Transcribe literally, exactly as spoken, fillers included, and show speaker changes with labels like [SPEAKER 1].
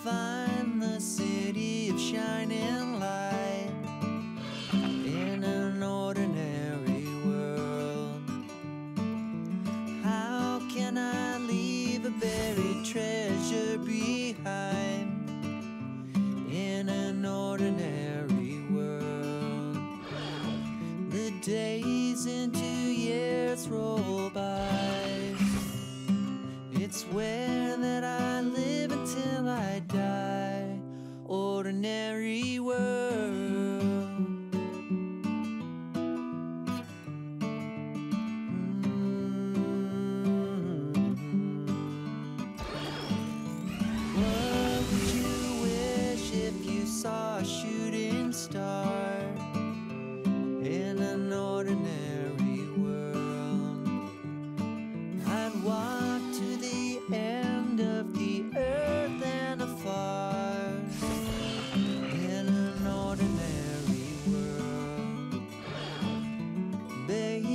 [SPEAKER 1] find the city of shining light in an ordinary world. How can I leave a buried treasure behind in an ordinary world? The days into years roll by. It's where that I live until I die. Ordinary world. What would you wish if you saw a shooting star in an ordinary world? I'd walk to the end of the earth and afar in an ordinary world. Baby,